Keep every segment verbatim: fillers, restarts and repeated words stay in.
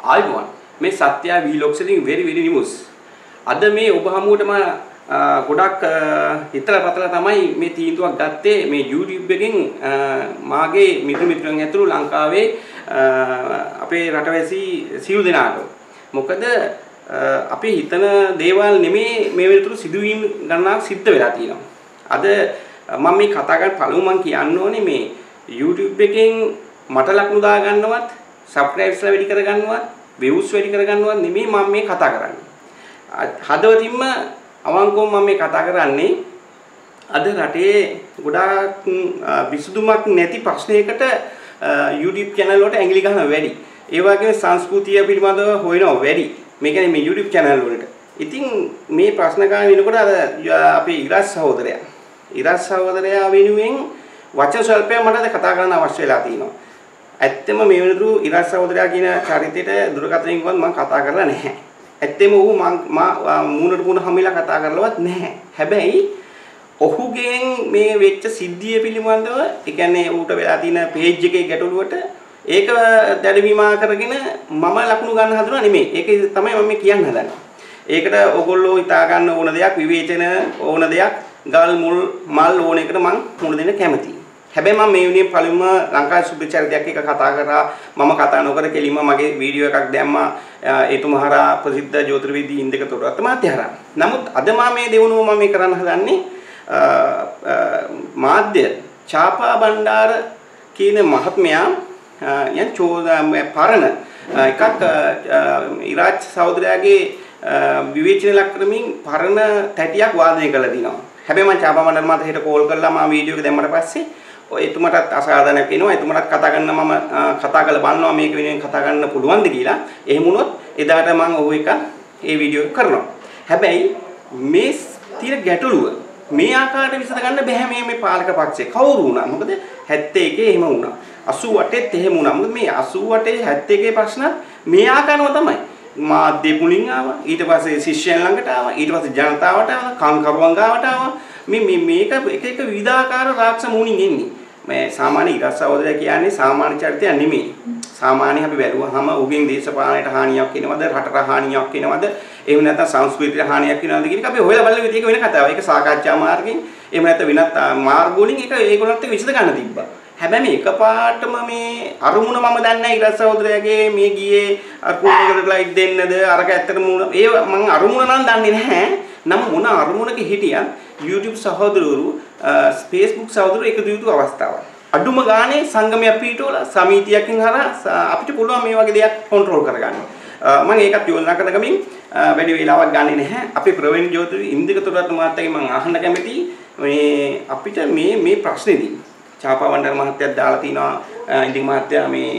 ආයිබෝන් මේ සත්‍ය වීලොග්ස් එකකින් very very news. අද මේ ඔබ හමුවටම ගොඩක් හිතලා පතලා තමයි මේ තීන්දුවක් ගත්තේ මේ YouTube එකෙන් මාගේ මිත්‍ර මිත්‍රයන් ඇතුළු ලංකාවේ අපේ රටවැසි සියලු දෙනාට. මොකද අපි හිතන දේවල් නෙමේ මේ වෙනතුරු සිදුවීම් ගණනාවක් සිද්ධ වෙලා තියෙනවා. අද මම මේ කතා කරන පළමු මම කියන්න ඕනේ මේ YouTube එකෙන් මට ලකුණු දා ගන්නවත් subscribers වැඩි කර ගන්නවත් views වැඩි කර ගන්නවත් නෙමෙයි මම මේ කතා කරන්නේ. හදවතින්ම අවංකවම මම මේ කතා කරන්නේ අද රටේ ගොඩාක් විසඳුමක් නැති ප්‍රශ්නයකට YouTube channel වලට ඇඟිලි ගන්න වැඩි. ඒ වගේම සංස්කෘතිය පිළිබඳව හොයනවා වැඩි. මේ කියන්නේ මේ YouTube channel වලට. ඉතින් මේ ප්‍රශ්න ගන්න වෙනකොට අර අපේ ඉරස් සහෝදරයා ඉරස් සහෝදරයා වෙනුවෙන් වචන ස්වල්පයක් මට කතා කරන්න අවශ්‍ය වෙලා තියෙනවා. ඇත්තම මේ වෙනතුරු ඉරස් සහෝදරයා කියන චරිතයට දුරකථනයකින්වත් මම කතා කරලා නැහැ. ඇත්තම ඌ මම මූණට මූණ හැමිලා කතා කරලවත් නැහැ. හැබැයි ඔහුගෙන් මේ වෙච්ච සිද්ධිය පිළිබඳව ඒ කියන්නේ ඌට වෙලා තියෙන page එකේ ගැටලුවට ඒක දැඩවිමා කරගෙන මම ලකුණු ගන්න හදනවා නෙමෙයි. ඒක තමයි මම කියන්න හදන්නේ. ඒකට ඔයගොල්ලෝ හිතා ගන්න ඕන දෙයක් විවේචන ඕන දෙයක් ගල් මුල් මල් ඕන එකට මම මුණ දෙන්න කැමතියි. හැබැයි මම මේ විදිහේ පළමුව ලංකාවේ සුභචරිතයක් එක කතා කරා මම කතා නොකර කෙලින්ම මගේ වීඩියෝ එකක් දැම්මා එතුමහරා ප්‍රසිද්ධ ජ්‍යොතිර්විද්‍ය ඉන්දික තොරවත්ත මහත්තයාරා. නමුත් අද මම මේ දෙවනුව මම මේ කරන්න හදන්නේ මාධ්‍ය චාපා බණ්ඩාර කියන මහත්මයා යන් චෝදා පරණ එකක් ඉරාජ් සහෝදරයාගේ විවේචන ලක් කරමින් පරණ තැටියක් වාදනය කළා දිනවා. හැබැයි මම චාපා බණ්ඩාර මහත්තයාට හෙට කෝල් කරලා මම වීඩියෝ එක දැම්මට පස්සේ ඔය එතුමටත් අසාධාරණයක් වෙනවා. එතුමටත් කතා කරන්න මම කතා කරලා බලනවා මේක වෙනුවෙන් කතා කරන්න පුළුවන්ද කියලා. එහෙම වුණොත් එදාට මම ඔහු එක ඒ වීඩියෝ එක කරනවා. හැබැයි මේ තියෙන ගැටලුව මේ ආකාරයට විසඳ ගන්න බෑ මේ මේ පාලක පක්ෂේ කවුරු වුණා. මොකද හැත්තෑ එකේ එහෙම වුණා. අසූ අටෙත් එහෙම වුණා. මොකද මේ අසූ අටේ හැත්තෑ එකේ ප්‍රශ්න මේ ආකාරව තමයි. මාධ්‍ය මුලින් ආවා. ඊට පස්සේ ශිෂ්‍යයන් ළඟට ආවා. ඊට පස්සේ ජනතාවට ආවා. කංකරුවන් ගාවට ආවා. මේ මේ මේක එක එක විවිධාකාර රාක්ෂ මූණින් එන්නේ. මේ සාමාන්‍ය ඉරස් සහෝදරයා කියන්නේ සාමාන්‍ය චරිතයක් නෙමෙයි. සාමාන්‍ය අපි බැලුවාම උගෙන් දේශපාලනයට හානියක් වෙනවද රටට හානියක් වෙනවද එහෙම නැත්නම් සංස්කෘතියට හානියක් වෙනවද කියන එක අපි හොයලා බලන විදිහක වෙන කතාවක්. ඒක සාකච්ඡා මාර්ගයෙන් එහෙම නැත්නම් වෙනත් මාර්ග වලින් ඒක ඒගොල්ලන්ට විසඳ ගන්න තිබ්බා. හැබැයි මේ එකපාරටම මේ අරුමුණ මම දන්නේ නැහැ ඉරස් සහෝදරයාගේ මේ ගියේ අරුමුණකට ලයිට් දෙන්නද අරක ඇත්තටම ඒ මම අරුමුණ නම් දන්නේ නැහැ. නම් මොන අරුමුණක හිටියත් YouTube සහෝදරවරු Facebook සහෝදරවරු එකතු යුතු අවස්ථාවක්. අඩුම ගානේ සංගමයක් පිටවල සමිතියකින් හරහා අපිට පුළුවන් මේ වගේ දෙයක් කන්ට්‍රෝල් කරගන්න. මම ඒකත් යෝජනා කරන ගමින් වැඩි වේලාවක් ගන්නෙ නැහැ. අපි ප්‍රවීණ ජ්‍යොතිර්විද්‍ය ඉන්දික තොරවත්ත මහත්තයාගෙන් මම අහන්න කැමතියි මේ අපිට මේ මේ ප්‍රශ්නේදී චාපා බණ්ඩාර මහත්තයාත් දාලා තිනවා ඉන්දික මහත්තයා මේ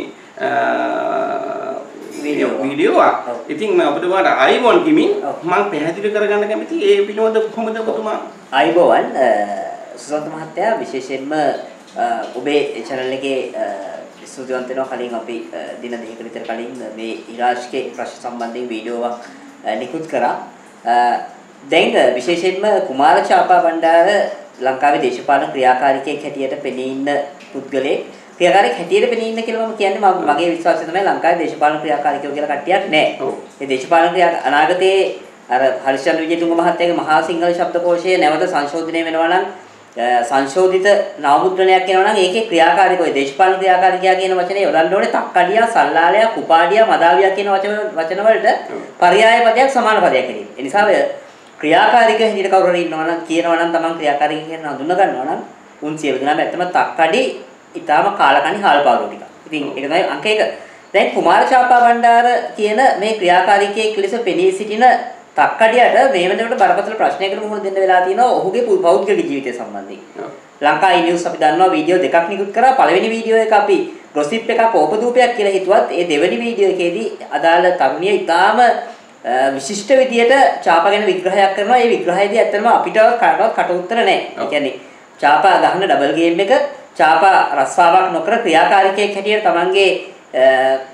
වීඩියෝ වීඩියෝවක්. ඉතින් මම ඔබතුමාට ආයිබෝන් කිමින් මම පැහැදිලි කරගන්න කැමතියි ඒ පිළිබඳව කොහොමද ඔබතුමා ආයිබෝන් සුසන්ත මහත්තයා විශේෂයෙන්ම ඔබේ channel එකේ ස්තුතිවන්ත වෙනවා. කලින් අපි දින දෙකකට විතර කලින් මේ ඉරාජ්ගේ ප්‍රශ්න සම්බන්ධයෙන් වීඩියෝවක් නිකුත් කරා. දැන් විශේෂයෙන්ම කුමාර චාපා බණ්ඩාර ලංකාවේ දේශපාලන ක්‍රියාකාරිකයෙක් හැටියට පෙනී ඉන්න පුද්ගලයෙක් ක්‍රියාකාරී හැටියට පෙනී ඉන්න කියලා මම කියන්නේ මගේ විශ්වාසය තමයි ලංකාවේ දේශපාලන ක්‍රියාකාරිකයෝ කියලා කට්ටියක් නැහැ. ඒ දේශපාලන ක්‍රියා අනාගතයේ අර හරිචන්ද්‍ර විජේතුංග මහත්තයාගේ මහා සිංහල ශබ්දකෝෂයේ නැවත සංශෝධනය වෙනවා නම් සංශෝධිත නවමුද්‍රණයක් වෙනවා නම් ඒකේ ක්‍රියාකාරීකෝ දේශපාලන ක්‍රියාකාරිකයා කියන වචනේ යොදන්න ඕනේ තක්කඩියා සල්ලාලයා කුපාඩියා මදාවියා කියන වචන වචන වලට පర్యాయ පදයක් සමාන පදයක් හැටියට. ඒ නිසා ඔය ක්‍රියාකාරීක හැටියට කවුරු හරි ඉන්නවා නම් කියනවා නම් Taman ක්‍රියාකාරීක කියන හඳුන ගන්නවා නම් උන් සියලු දෙනාම ඇත්තම තක්කඩි ඊටාම කාලකණි හාල්පාරු ටික. ඉතින් ඒක තමයි අංක එක. දැන් කුමාර චාපා බණ්ඩාර කියන මේ ක්‍රියාකාරීකයෙක් ලෙස පෙනී සිටින තක්කඩියට මේ වෙනකොට බරපතල ප්‍රශ්නයකට මුහුණ දෙන්න වෙලා තියෙනවා ඔහුගේ පෞද්ගලික ජීවිතය සම්බන්ධයෙන්. ලංකා නිවුස් අපි දන්නවා වීඩියෝ දෙකක් නිකුත් කරා. පළවෙනි වීඩියෝ එක අපි ගොසිප් එකක් ඕපදූපයක් කියලා හිතුවත් ඒ දෙවෙනි වීඩියෝ එකේදී අදාළ තරුණිය ඉතාම විශිෂ්ට විදියට චාපා ගැන විග්‍රහයක් කරනවා. ඒ විග්‍රහයේදී ඇත්තටම අපිට කාටවත් කට උත්තර නැහැ. ඒ කියන්නේ චාපා ගහන ඩබල් ගේම් එක චාපා රස්සාවක් නොකර ක්‍රියාකාරීකයෙක් හැටියට තමන්ගේ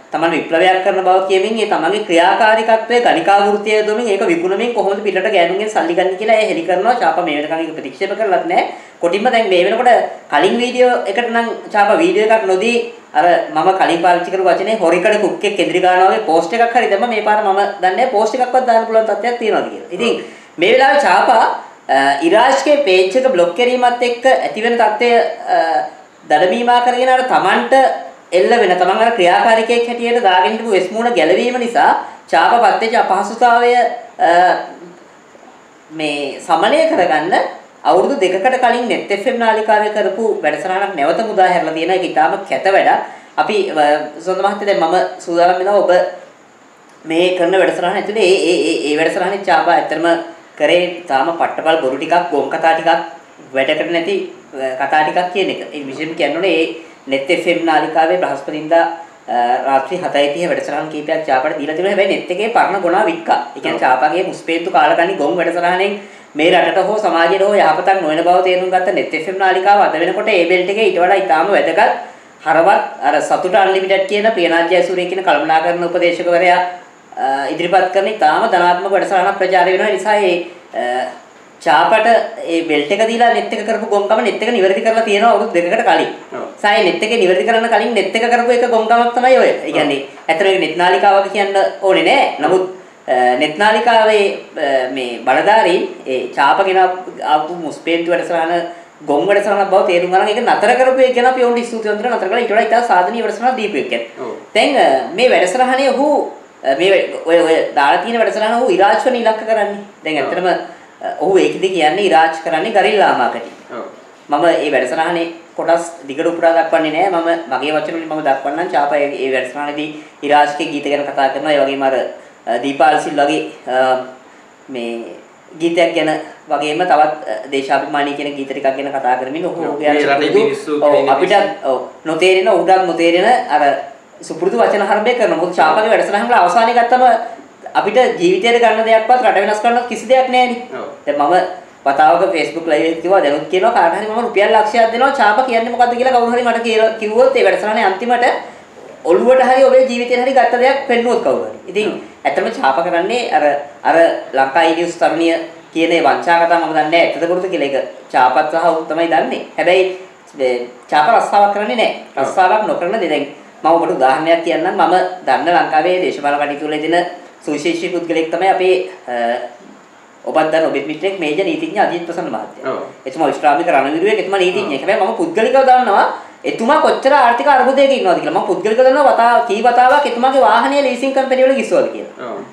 තමන් විප්ලවයක් කරන බව කියමින් ඒ තමන්ගේ ක්‍රියාකාරීත්වයේ ගණිකා වෘත්තිය යොදමින් ඒක විකුණමින් කොහොමද පිටට ගෑනුන්ගෙන් සල්ලි ගන්න කියලා ඒ හෙලි කරනවා. චාපා මේ වෙනකන් ඒක ප්‍රතික්ෂේප කරලත් නැහැ. කොටින්ම දැන් මේ වෙනකොට කලින් වීඩියෝ එකට නම් චාපා වීඩියෝ එකක් නොදී අර මම කලින් පාවිච්චි කරපු වචනේ හොරිකඩ කුක්කේ කෙඳිරි ගන්නවා වගේ පෝස්ට් එකක් හරි දැම්ම මේ පාර මම දන්නේ නැහැ පෝස්ට් එකක්වත් දාන්න පුළුවන් තත්ත්වයක් තියෙනවද කියලා. ඉතින් මේ වෙලාවේ චාපා ඉරාජ්ගේ පේජ් එක બ્લોක් කිරීමත් එක්ක ඇති වෙන තත්ත්වය දඩමීමා කරගෙන අර තමන්ට එල්ල වෙන තමන් අර ක්‍රියාකාරීකෙක් හැටියට දාගෙන හිටපු වෙස්මුණ ගැලවීම නිසා චාපපත් වෙච්ච අපහසුතාවය මේ සමනය කරගන්න අවුරුදු දෙකකට කලින් net F M නාලිකාවේ කරපු වැඩසටහනක් නැවත මුදා හැරලා තියෙන එක ඉතාම කැත වැඩක්. අපි සොඳ මහත්තයා දැන් මම සූදානම් වෙනවා ඔබ මේ කරන වැඩසටහන ඇතුලේ ඒ ඒ ඒ වැඩසටහනේ චාපා ඇත්තම කරේ තාම පට්ටපල් බොරු ටිකක් ගොම් කතා ටිකක් වැඩකට නැති කතා ටිකක් කියන එක. ඒ විශේෂම කියන්නේ ඒ net F M නාලිකාවේ බ්‍රහස්පතින්දා රාත්‍රී හතයි තිහ වැඩසටහන් කීපයක් චාපාට දීලා තිබුණා. හැබැයි net එකේ පරණ ගුණා වික්කා. ඒ කියන්නේ චාපාගේ මුස්පේන්තු කාලකන්ණි ගොම් වැඩසටහනෙන් මේ රටට හෝ සමාජයට හෝ යහපතක් නොවන බව තේරුම් ගත්ත net F M නාලිකාව අද වෙනකොට ඒ බෙල්ට් එකේ ඊට වඩා ඉතාම වැදගත් හරවත් අර සතුට අන්ලිමිටඩ් කියන ප්‍රියනාත් ජයසූරිය කියන කළමනාකරන උපදේශකවරයා ඉදිරිපත් කරන ඉතාම ධනාත්මක වැඩසටහනක් ප්‍රචාරය වෙනවා. ඒ නිසා ඒ චාපට ඒ බෙල්ට් එක දීලා net එක කරපු ගොම්කම net එක නිවැරදි කරලා තියෙනවා අවුරුදු දෙකකට කලින්. සායි net එක නිවැරදි කරන්න කලින් net එක කරපු එක ගොම්කමක් තමයි ඔය. ඒ කියන්නේ ඇත්තටම net නාලිකාවක කියන්න ඕනේ නෑ. නමුත් net නාලිකාවේ මේ බලධාරීන් ඒ චාපගෙන ආපු මුස්පේන්තු වැඩසටහන ගොම් වැඩසටහනක් බව තේරුම් ගන්න ඒක නතර කරපු එක ගැන අපි ඔවුන්ට ස්තුතිවන්ත වෙනවා. නතර කළා ඊට වඩා ඉතා සාධනීය වැඩසටහනක් දීපු එක. දැන් මේ වැඩසටහනේ ඔහු මේ ඔය ඔය දාලා තියෙන වැඩසටහන ඔහු ඉරාජ්වන ඉලක්ක කරන්නේ. දැන් ඇත්තටම ඔහු ඒකද කියන්නේ ඉරාජ් කරන්නේ ගරිල්ලා මාකටිං. ඔව්. මම මේ වැඩසටහනේ කොටස් දිගට උපුටා දක්වන්නේ නැහැ. මම මගේ වචන වලින් මම දක්වන්නම්. චාපා මේ වැඩසටහනේදී ඉරාජ්ගේ ගීත ගැන කතා කරනවා. ඒ වගේම අර දීපාල් සිල්වාගේ මේ ගීතයක් ගැන වගේම තවත් දේශාභිමානී කියන ගීත ටිකක් ගැන කතා කරමින් ඔහු අපිට නොතේරෙන උඩක් නොතේරෙන අර සුපුරුදු වචන හරඹය කරනවා. මොකද චාපාගේ වැඩසටහන වල අවසානයේ ගත්තම අපිට ජීවිතයට ගන්න දෙයක්වත් රට වෙනස් කරන්නත් කිසි දෙයක් නැහැ නේ. දැන් මම වතාවක Facebook live එකේ කිව්වා දැනුත් කියනවා කාට හරි මම රුපියල් ලක්ෂයක් දෙනවා චාපා කියන්නේ මොකද්ද කියලා කවුරු හරි මට කියලා කිව්වොත් ඒ වැඩසටහනේ අන්තිමට ඔළුවට හරි ඔබේ ජීවිතේට හරි ගත්ත දෙයක් පෙන්නුවොත් කවුරු හරි. ඉතින් ඇත්තම චාපා කරන්නේ අර අර ලංකා ඉනියුස් තරුණිය කියන ඒ වංචා කතා මම දන්නේ නැහැ. ඇත්තද කරුද කියලා ඒක චාපත් සහ උන් තමයි දන්නේ. හැබැයි චාපා රස්සාවක් කරන්නේ නැහැ. රස්සාවක් නොකරන දේ දැන් මම ඔබට උදාහරණයක් කියන්නම්. මම දන්න ලංකාවේ දේශපාලන කටයුතු වල දෙන සුවිශේෂී පුද්ගලෙක් තමයි අපේ ඔබත් දන්න ඔබේ මිත්‍රෙක් මේජර් නීතිඥ අජිත් ප්‍රසන්න මහත්තයා. ඔව්. එතුමා විශ්‍රාමික රණවිරුවෙක් එතුමා නීතිඥයෙක්. හැබැයි මම පුද්ගලිකව දන්නවා එතුමා කොච්චර ආර්ථික අර්බුදයක ඉන්නවද කියලා. මම පුද්ගලිකව දන්නවා වතා කී වතාවක් එතුමාගේ වාහනය ලීසින් කම්පැනි වල ගිස්සුවද කියලා. ඔව්.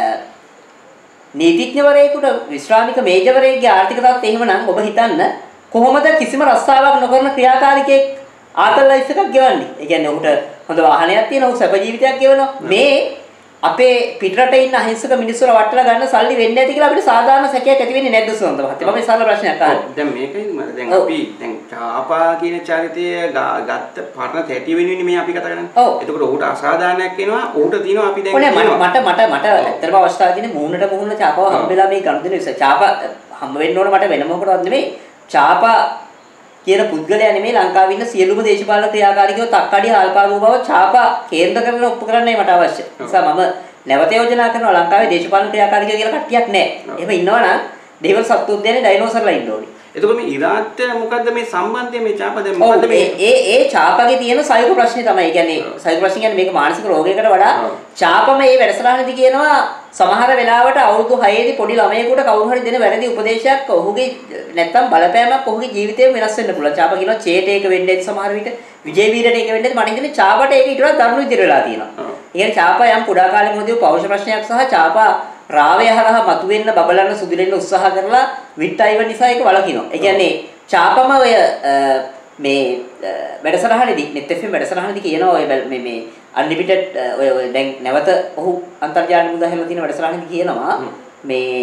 නීතිඥවරයෙකුට විශ්‍රාමික මේජර්වරයෙක්ගේ ආර්ථික තත්ත්වය එහෙමනම් ඔබ හිතන්න කොහොමද කිසිම රස්සාවක් නොකරන ක්‍රියාකාරිකයෙක් ආතල් ලයිෆ් එකක් ගෙවන්නේ. ඒ කියන්නේ ඔහුට හොඳ වාහනයක් තියෙනවා, ඔහු සැප ජීවිතයක් ගෙවනවා. මේ අපේ පිටරට ඉන්න අහිංසක මිනිස්සුන්ව වටලා ගන්න සල්ලි වෙන්නේ නැති කියලා අපිට සාධාරණ සැකයක් ඇති වෙන්නේ නැද්ද සුවන්ත මහත්තයා? මම ඉස්සල්ලා ප්‍රශ්නයක් අහනවා. දැන් මේකයි මම දැන් අපි දැන් චාපා කියන චරිතය ගත්ත පරණ තැටි වෙනුවෙන් මේ අපි කතා කරන්නේ. එතකොට ඔහුට අසාධාරණයක් වෙනවා. ඔහුට තියෙනවා අපි දැන් මට මට මට ඇත්තටම අවස්ථාවක් තියෙන්නේ මූණට මූණ චාපාව හම්බෙලා මේ ගනුදෙනු ඉස්ස චාපා හම්බ වෙන්න ඕන මට වෙන මොකටවත් නෙමෙයි. චාපා කියන පුද්ගලයා නෙමෙයි ලංකාවේ ඉන්න සියලුම දේශපාලන ක්‍රියාකාරීකව තක්කඩි හාල්පාරු බව චාපා කේන්ද්‍ර කරගෙන ඔප්පු කරන්නයි මට අවශ්‍ය. ඒ නිසා මම නැවත යෝජනා කරනවා ලංකාවේ දේශපාලන ක්‍රියාකාරීකව කියලා කට්ටියක් නැහැ. එහෙම ඉන්නවනම් දේවල් සත්තු උද්‍යානයේ ඩයිනෝසර්ලා ඉන්න ඕනේ. එතකොට මේ ඉරාත් මොකද්ද මේ සම්බන්ධය මේ චාපා දැන් මොකද්ද මේ ඒ ඒ චාපාගේ තියෙන සයිකෝ ප්‍රශ්නේ තමයි. ඒ කියන්නේ සයිකෝ ප්‍රශ්න කියන්නේ මේක මානසික රෝගයකට වඩා චාපම මේ වැඩසටහනදී කියනවා සමහර වෙලාවට අවුරුදු හයේ දී පොඩි ළමයෙකුට කවුරු හරි දෙන වැරදි උපදේශයක් ඔහුගේ නැත්තම් බලපෑමක් ඔහුගේ ජීවිතේම වෙනස් වෙන්න පුළුවන්. චාපා කියනවා චේට ඒක වෙන්නේ සමහර විට විජේ වීරට ඒක වෙන්නේ මට හිතෙන්නේ චාපාට ඒක ඊට වඩා දරුණු විදිහට වෙලා තියෙනවා. ඒ කියන්නේ චාපා යම් කුඩා කාලේ මොකද පෞරුෂ ප්‍රශ්නයක් සහ චාපා රාවය හරහා මතුවෙන්න බබලන්න සුදුලෙන්න උත්සාහ කරලා විට්ටයිව නිසා ඒක වළකිනවා. ඒ කියන්නේ චාපම ඔය මේ වැඩසටහනේදී net F M වැඩසටහනේදී කියනවා ඔය මේ මේ අන්ලිමිටඩ් ඔය ඔය දැන් නැවත ඔහු අන්තර්ජාල මුදා හැම තියෙන වැඩසටහනේදී කියනවා මේ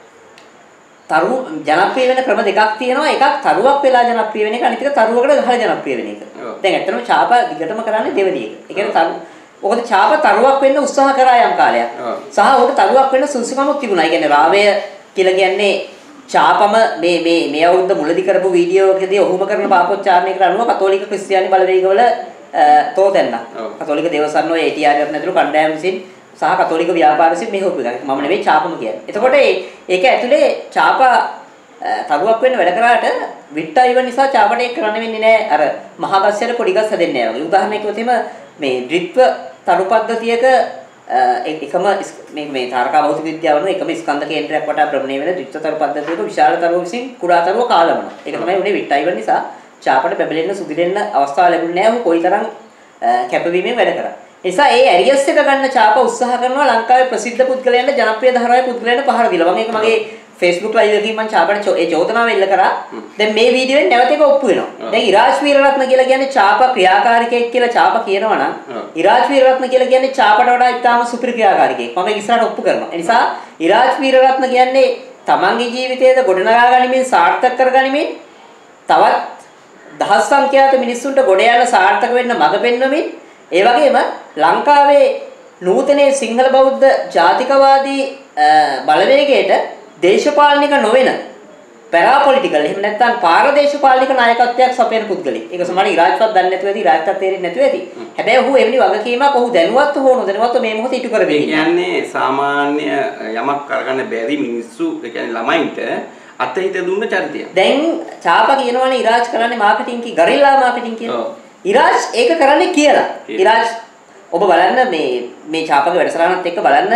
තරු ජනප්‍රිය වෙන ක්‍රම දෙකක් තියෙනවා. එකක් තරුවක් වෙලා ජනප්‍රිය වෙන එක, අනිත් එක තරුවකට ගහලා ජනප්‍රිය වෙන එක. දැන් ඇත්තටම චාපා දිගටම කරන්නේ දෙවෙනි එක. ඒ කියන්නේ තරු මොකද චාපා තරුවක් වෙන්න උත්සාහ කරා යම් කාලයක්. සහ ඔහුට තරුවක් වෙන්න සුසුකමක් තිබුණා. ඒ කියන්නේ රාවය කියලා කියන්නේ චාපම මේ මේ මේ අවුරුද්ද මුලදී කරපු වීඩියෝ එකදී ඔහුම කරන පාපොච්චාරණයකට අනුව කතෝලික ක්‍රිස්තියානි බලවේගවල තෝතැන්න. කතෝලික දේවසන්න ඔය A T R එකක් නැතුළු කණ්ඩායම් විසින් සහ කතෝලික ව්‍යාපාර විසින් මෙහෙවපු එකක්. මම නෙවෙයි ඡාපම කියන්නේ. එතකොට ඒක ඇතුලේ ඡාප තරුවක් වෙන්න වැඩ කරාට විට්ටා ඉව නිසා ඡාපට ඒක කරන්න වෙන්නේ නැහැ. අර මහගස්සයට පොඩි ගස් හැදෙන්නේ නැහැ වගේ. උදාහරණයක් කිව්වොත් එහෙම මේ ද්විත්ව තරු පද්ධතියක එකම මේ මේ තාරකා භෞතික විද්‍යාව වල එකම ස්කන්ධ කේන්ද්‍රයක් වටා භ්‍රමණය වෙන ද්විත්ව තරු පද්ධතියක විශාල තරුව විසින් කුඩා තරුව කාලවන. ඒක තමයි උනේ විට්ටා ඉව නිසා ඡාපට බැබලෙන්න සුදිරෙන්න අවස්ථාව ලැබුණේ නැහැ. ඔහු කොයිතරම් කැපවීමෙන් වැඩ කරා. නිසා ඒ ඇරියස් එක ගන්න ඡාප උත්සාහ කරනවා ලංකාවේ ප්‍රසිද්ධ පුද්ගලයන්ට ජනප්‍රිය ධාරාවේ පුද්ගලයන්ට පහර දීලා. මම ඒක මගේ Facebook live එකකින් මම ඡාපට ඒ චෝදනාව එල්ල කරා. දැන් මේ වීඩියෝෙන් නැවත එක ඔප්පු වෙනවා. දැන් ඉරාජ් වීරරත්න කියලා කියන්නේ ඡාප ක්‍රියාකාරිකයෙක් කියලා ඡාප කියනවා නම් ඉරාජ් වීරරත්න කියලා කියන්නේ ඡාපට වඩා ඉතාම සුපිරි ක්‍රියාකාරිකයෙක්. මම ඒක ඉස්සරහට ඔප්පු කරනවා. ඒ නිසා ඉරාජ් වීරරත්න කියන්නේ තමන්ගේ ජීවිතයේද ගොඩනගා ගනිමින් සාර්ථක කර ගනිමින් තවත් දහස් සංඛ්‍යාත මිනිස්සුන්ට ගොඩ යන සාර්ථක වෙන්න මඟ පෙන්වමින් ඒ වගේම ලංකාවේ නූතනයේ සිංහල බෞද්ධ ජාතිකවාදී බලවේගයට දේශපාලනික නොවන පැරාපොලිටිකල් එහෙම නැත්නම් පාරදේශපාලනික නායකත්වයක් සපයන පුද්ගලෙක්. ඒක සමහරවිට ඉරාජ්පත් දන්නේ නැතුව ඇති ඉරාජ්පත් තේරෙන්නේ නැතුව ඇති. හැබැයි ඔහු එවැනි වගකීමක් ඔහු දැනුවත් හෝ නොදැනුවත්ව මේ මොහොතේ ඉටු කරගෙන ඉන්නවා. කියන්නේ සාමාන්‍ය යමක් කරගන්න බැරි මිනිස්සු ඒ කියන්නේ ළමයින්ට අතහිත දුන්න චරිතයක්. දැන් ඡාපා කියනවනේ ඉරාජ් කරන්නේ මාකටිං කි ගරිල්ලා මාකටිං කියලා. ඉරාජ් ඒක කරන්නේ කියලා. ඉරාජ් ඔබ බලන්න මේ මේ ඡාපාගේ වැඩසටහනත් එක්ක බලන්න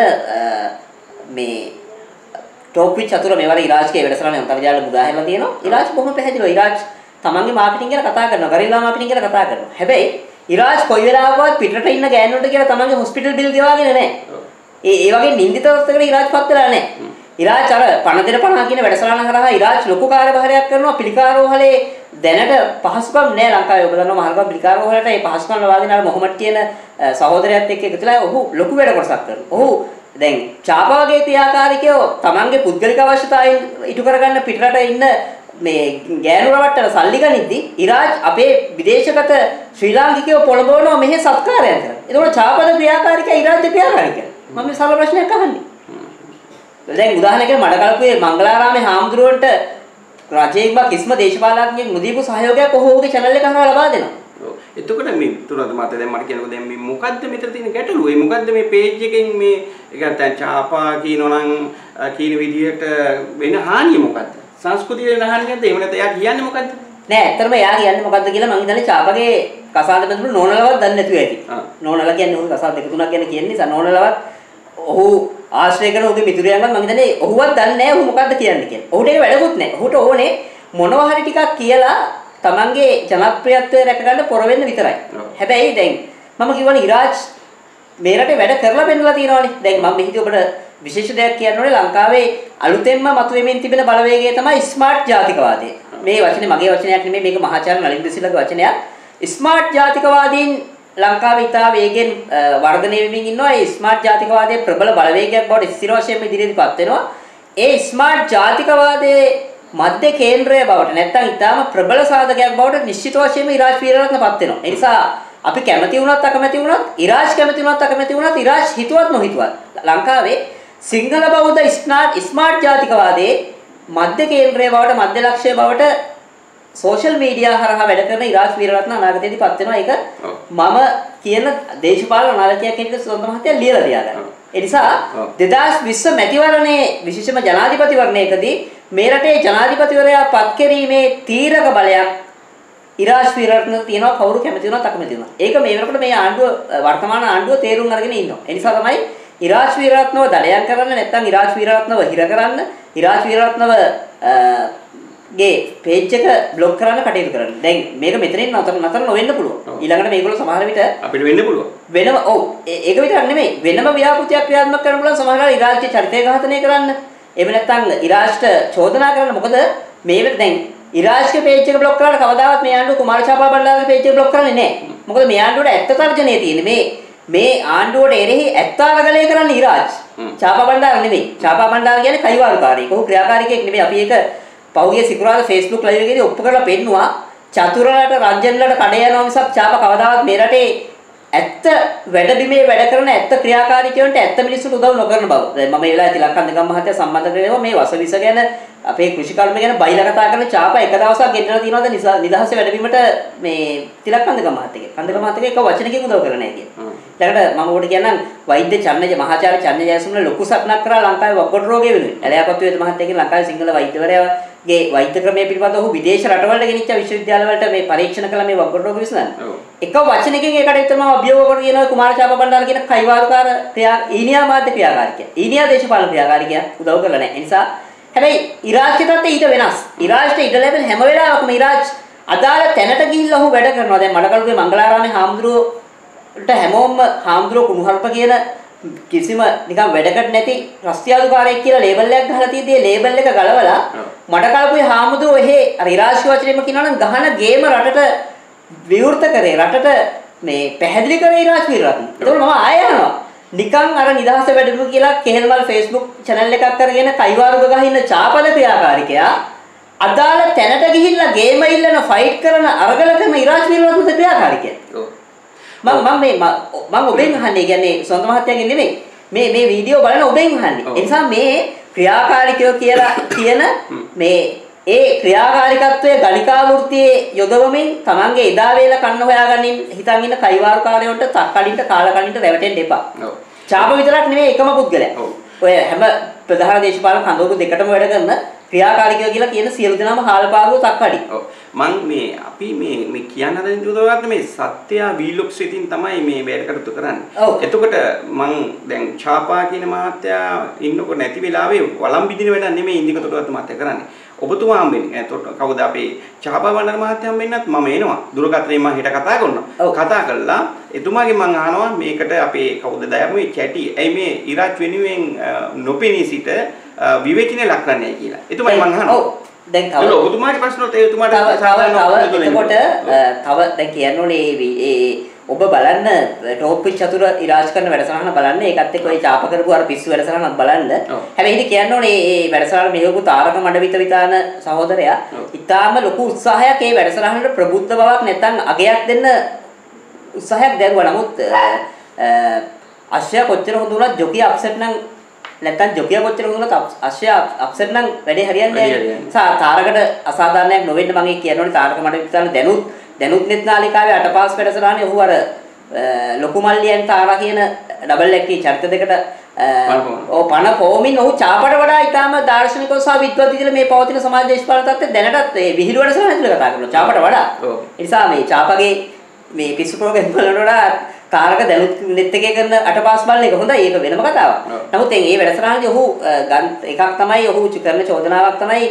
මේ ටොප් විච් චතුර මේවල ඉරාජ්ගේ වැඩසටහන අන්තර්ජාලය මුදා හැරලා තියෙනවා. ඉරාජ් බොහොම පැහැදිලිව ඉරාජ් තමන්ගේ මාකටිං ගැන කතා කරනවා. ගරිල්ලා මාකටිං ගැන කතා කරනවා. හැබැයි ඉරාජ් කොයි වෙලාවකවත් පිටරට ඉන්න ගෑනුන්ට කියලා තමන්ගේ හොස්පිටල් බිල් ගෙවාගෙන නැහැ. ඒ ඒ වගේ නින්දිත තත්ත්වයකට ඉරාජ්පත් වෙලා නැහැ. ඉරාජ් අර පණ දෙන පණ කියන වැඩසටහන කරා ඉරාජ් ලොකු කාර්යභාරයක් කරනවා. පිළිකාරෝහලේ දැනට පහසුකම් නැහැ ලංකාවේ. ඔබ දන්නවා මහල්ගම පිළිකාරෝහලට ඒ පහසුකම් ලබා දෙන අර මොහොමඩ් කියන සහෝදරයාත් එක්ක එකතුලා ඔහු ලොකු වැඩ කොටසක් කරනවා. ඔහු දැන් ඡාපා වගේ ක්‍රියාකාරිකයෝ තමන්ගේ පුද්ගලික අවශ්‍යතාවයන් ඉටු කරගන්න පිටරට ඉන්න මේ ගෑනු රවට්ටල සල්ලි ගනිද්දි ඉරාජ් අපේ විදේශගත ශ්‍රී ලාංකිකයෝ පොළඹවනවා මෙහි සත්කාරයන් කරලා. ඒකෝට ඡාපාද ක්‍රියාකාරිකයා ඉරාජ්ගේ ක්‍රියාකාරිකයා. මම මේ සරල ප්‍රශ්නයක් අහන්නේ. දැන් උදාහරණයකට මඩකලපුවේ මංගලාරාමේ හාමුදුරුවන්ට රජයෙන් බා කිසිම දේශපාලනඥයෙක් නොදීපු සහයෝගයක් ඔහුගේ channel එක හරහා ලබා දෙනවා. ඔව්. එතකොට මේ තුනද මත දැන් මට කියනකොට දැන් මේ මොකද්ද මෙතන තියෙන ගැටලුව? ඒ මොකද්ද මේ page එකෙන් මේ ඒක නැත්නම් ඡාපා කියනෝනම් කියන විදිහට වෙන හානිය මොකද්ද? සංස්කෘතියේ වෙන හානියක්ද? එහෙම නැත්නම් එයා කියන්නේ මොකද්ද? නෑ ඇත්තටම එයා කියන්නේ මොකද්ද කියලා මම හිතන්නේ ඡාපාගේ කසාද බඳුණු නෝනලවත් දන්නේ නැතුව ඇති. නෝනලා කියන්නේ ඔහු කසාද දෙක තුනක් ගැන කියන නිසා නෝනලවත් ඔහු ආශ්‍රය කරන ඔහුගේ මිතුරියන්වත් මම හිතන්නේ ඔහුවත් දන්නේ නැහැ ඔහු මොකද්ද කියන්නේ කියලා. ඔහුට ඒක වැඩකුත් නැහැ. ඔහුට ඕනේ මොනවා හරි ටිකක් කියලා තමන්ගේ ජනප්‍රියත්වය රැකගන්න පොර වෙන්න විතරයි. හැබැයි දැන් මම කියවනේ ඉරාජ් මේ රටේ වැඩ කරලා පෙන්නලා තියෙනවානේ. දැන් මම මෙහිදී ඔබට විශේෂ දෙයක් කියන්න ඕනේ ලංකාවේ අලුතෙන්ම මතුවෙමින් තිබෙන බලවේගය තමයි ස්මාර්ට් ජාතිකවාදය. මේ වචනේ මගේ වචනයක් නෙමෙයි මේක මහාචාර්ය නලින් දෙසිලගේ වචනයක්. ස්මාර්ට් ජාතිකවාදීන් ලංකාවේ ඉතා වේගෙන් වර්ධනය වෙමින් ඉන්නවා. ඒ ස්මාර්ට් ජාතිකවාදයේ ප්‍රබල බලවේගයක් බවට ස්ථිර වශයෙන්ම ඉදිරියටපත් වෙනවා. ඒ ස්මාර්ට් ජාතිකවාදයේ මධ්‍ය කේන්ද්‍රය බවට නැත්නම් ඉතාම ප්‍රබල සාධකයක් බවට නිශ්චිත වශයෙන්ම ඉරාජ් වීරරත්නපත් වෙනවා. ඒ නිසා අපි කැමති වුණත් අකමැති වුණත් ඉරාජ් කැමති වුණත් අකමැති වුණත් ඉරාජ් හිතුවත් නොහිතුවත් ලංකාවේ සිංහල බෞද්ධ ස්මාර්ට් ස්මාර්ට් ජාතිකවාදයේ මධ්‍ය කේන්ද්‍රය බවට මධ්‍ය ලක්ෂ්‍ය බවට සෝෂල් මීඩියා හරහා වැඩ කරන ඉරාජ් වීරරත්න අනාගතයේදී පත් වෙනවා. ඒක මම කියන දේශපාලන නායකයෙක් හැටියට සුවඳ මහත්තයා ලියලා තියාගන්න. ඒ නිසා දෙදාස් විස්ස මැතිවරණයේ විශේෂම ජනාධිපතිවරණයකදී මේ රටේ ජනාධිපතිවරයා පත් කිරීමේ තීරක බලයක් ඉරාජ් වීරරත්න තියෙනවා. කවුරු කැමති වුණත් අකමැති වුණත්. ඒක මේ වෙනකොට මේ ආණ්ඩුව වර්තමාන ආණ්ඩුව තේරුම් අරගෙන ඉන්නවා. ඒ නිසා තමයි ඉරාජ් වීරරත්නව දඩයන් කරන්න නැත්නම් ඉරාජ් වීරරත්නව හිර කරන්න ඉරාජ් වීරරත්නව ගේ page එක block කරන්න කටයුතු කරන්නේ. දැන් මේක මෙතනින් නතර නතර නොවෙන්න පුළුවන්. ඊළඟට මේගොල්ලෝ සමහර විට අපිට වෙන්න පුළුවන්. වෙනම ඔව් ඒක විතරක් නෙමෙයි. වෙනම ව්‍යාපෘතියක් ක්‍රියාත්මක කරන්න පුළුවන් සමහරවල් ඉරාජ්ගේ චරිතය ඝාතනය කරන්න. එහෙම නැත්නම් ඉරාජ්ට චෝදනා කරන්න. මොකද මේ දැන් ඉරාජ්ගේ page එක block කරලා කවදාවත් මේ ආණ්ඩුව කුමාර ඡාපා බණ්ඩාරගේ page එක block කරන්නේ නැහැ. මොකද මේ ආණ්ඩුවට ඇත්ත තර්ජනය තියෙන්නේ. මේ මේ ආණ්ඩුවට එරෙහි ඇත්තාරගලය කරන්නේ ඉරාජ්. ඡාපා බණ්ඩාර නෙමෙයි. ඡාපා බණ්ඩාර කියන්නේ කයිවාරුකාරයෙක්. ඔහු ක්‍රියාකාරිකයෙක් නෙමෙයි. අපි ඒක පෞගේ සිකුරාදා Facebook live එකේදී ඔප්පු කරලා පෙන්නුවා චතුරලට රංජන්ලට කඩේ යනවා මිසක් ඡාපා කවදාවත් මේ රටේ ඇත්ත වැඩබිමේ වැඩ කරන ඇත්ත ක්‍රියාකාරීකයන්ට ඇත්ත මිනිස්සුන්ට උදව් නොකරන බව. දැන් මම ඒ වෙලාවේ තිලක්කන්දගම් මහත්තයා සම්බන්ධ කරගෙන මේ වසවිස ගැන අපේ කෘෂි කර්ම ගැන බයිලා කතා කරන චාපා එක දවසක් ගෙන්නලා තියනවාද නිදහසේ වැඩබිමට මේ තිලක්කන්දගම් මහත්තයගේ. කන්දගම් මහත්තයගේ එක වචනකින් උදව් කරන්නේ නැහැ කියන්නේ. ඊළඟට මම ඔබට කියන්නම් වෛද්‍ය චන්නජ මහාචාර්ය චන්නජ ජයසුමන ලොකු සටනක් කරා ලංකාවේ වක්කොට රෝගය වෙනුවෙන්. ඇලයාපත්තු වේද මහත්තයගෙන් ලංකාවේ සිංහල වෛද්‍යවරයාගේ වෛද්‍ය ක්‍රමයේ පිළිබඳව ඔහු විදේශ රටවලට ගෙනිච්ච විශ්වවිද්‍යාල වලට මේ පරීක්ෂණ කළා මේ වක්කොට රෝග විසඳන්න. එක වචනකින් ඒකට විතර මම අභියෝග කරගෙන කියනවා කුමාර චාපා බණ්ඩාර කියන කයිවාරුකාර ක්‍රියා ඊනියා මාධ්‍ය ක්‍රියාකාරිකයා. ඊනියා දේශපාලන ක්‍රියාකාරිකයා උදව් කරලා නැහැ. ඒ නිසා හැබැයි ඉරාජ්ගේ තත්ත්වය ඊට වෙනස්. ඉරාජ්ට ඉඩ ලැබෙන හැම වෙලාවකම ඉරාජ් අදාළ තැනට ගිහිල්ලා ඔහු වැඩ කරනවා. දැන් මඩකලුවේ මංගලාරාමේ හාමුදුරුවෝට හැමෝම හාමුදුරුවෝ කුණුහරුප කියන කිසිම නිකන් වැඩකට නැති රස්තියාදුකාරයෙක් කියලා ලේබල් එකක් ගහලා තියෙද්දී ලේබල් එක ගලවලා මඩකලුවේ හාමුදුරුවෝ එහෙ අර ඉරාජ්ගේ වචනේම කියනවා නම් ගහන ගේම රටට විවෘත කරේ රටට මේ පැහැදිලි කරේ ඉරාජ් වීරරත්න. ඒකෝල මම ආයෙ යනවා. නිකන් අර නිදහස වැඩිපු කියලා කෙහෙල්වල Facebook channel එකක් කරගෙන කයිවාරුක ගහ ඉන්න චාපල ක්‍රියාකාරිකයා අදාළ තැනට ගිහිල්ලා ගේම ඉල්ලන ෆයිට් කරන අරගල කරන ඉරාජ් වීරරත්න ක්‍රියාකාරිකයා. ඔව්. මම මම මේ මම ඔබෙන් අහන්නේ කියන්නේ සොන්ත මහත්තයාගෙන් නෙමෙයි. මේ මේ වීඩියෝ බලන ඔබෙන් අහන්නේ. ඒ නිසා මේ ක්‍රියාකාරිකයෝ කියලා කියන මේ ඒ ක්‍රියාකාරීකත්වයේ ගණිකා වෘත්තියේ යොදවමින් තමන්ගේ එදා වේල කන්න හොයාගන්නින් හිතන් ඉන්න කයිවාරුකාරයන්ට තක්කඩින්ට කාලකඩින්ට රැවටෙන්න එපා. ඔව්. චාප විතරක් නෙමෙයි එකම පුද්ගලයා. ඔව්. ඔය හැම ප්‍රධාන දේශපාලන කඳවුරු දෙකටම වැඩ කරන ක්‍රියාකාරීකයෝ කියලා කියන සියලු දෙනාම හාල්පාරුව තක්කඩි. ඔව්. මං මේ අපි මේ මේ කියන්න හදන දුරවත් මේ සත්‍ය වීලොක්ස් ඉතින් තමයි මේ වැඩ කටයුතු කරන්නේ. එතකොට මං දැන් චාපා කියන මහත්තයා ඉන්නකො නැති වෙලාවේ වළම් බිදින වැඩ නෙමෙයි ඉන්දිකතොටවත් මහත්තයා කරන්නේ. ඔබතුමා හම්බෙන්නේ. එතකොට කවුද අපේ චාපා වණ්ඩාර මහත්තයා හම්බෙන්නත් මම එනවා. දුරකථනයෙන් මම හෙට කතා කරනවා. කතා කළා එතුමාගෙන් මං අහනවා මේකට අපේ කවුද දයමුයි කැටි. ඇයි මේ ඉරාජ් වෙනුවෙන් නොපෙනී සිට විවේචනය ලක් කරන්නේ කියලා. එතුමා මං අහනවා. ඔව්. දැන් තව ඔබතුමාගේ ප්‍රශ්නවලට ඒ එතුමාට සාධාරණ එතකොට තව දැන් කියන්න ඕනේ ඒ ඔබ බලන්න ටොප් පිච් චතුර ඉරාජ් කරන වැඩසටහන බලන්න ඒකත් එක්ක ඔය චාප කරපු අර පිස්සු වැඩසටහනත් බලන්න. හැබැයි ඉතින් කියන්න ඕනේ මේ වැඩසටහන මෙහෙවපු තාරක මඩවිත විතාන සහෝදරයා ඉතාම ලොකු උත්සාහයක් ඒ වැඩසටහනට ප්‍රබුද්ධ බවක් නැත්නම් අගයක් දෙන්න උත්සාහයක් දැරුවා. නමුත් අශ්වයා කොච්චර හොඳ වුණත් ජොකිය අප්සෙට් නම් නැත්නම් ජොකිය කොච්චර හොඳ වුණත් අශ්වයා අප්සෙට් නම් වැඩේ හරියන්නේ නැහැ. තාරකට අසාධාරණයක් නොවෙන්න මම කියන්න ඕනේ තාරක මඩවිත විතාන දැනුත් දැනුත් net නාලිකාවේ අටපාස් වැඩසටහනේ ඔහු අර ලොකු මල්ලියන් තාරා කියන ඩබල් ඇක්ටි චරිත දෙකට ඔව් පණ පොමින් ඔහු චාපට වඩා ඊටාම දාර්ශනිකව සහ විද්වත් විදිහට මේ පවතින සමාජ දේශපාලන තත්ත්වය දැනටත් මේ විහිළු වැඩසටහන ඇතුළේ කතා කරනවා චාපට වඩා. ඒ නිසා මේ චාපගේ මේ පිස්සු ප්‍රෝග්‍රෑම් වලට වඩා තාරක දැනුත් net එකේ කරන අටපාස් බලන එක හොඳයි. ඒක වෙනම කතාවක්. නමුත් දැන් මේ වැඩසටහනේදී ඔහු එකක් තමයි ඔහු කරන චෝදනාවක් තමයි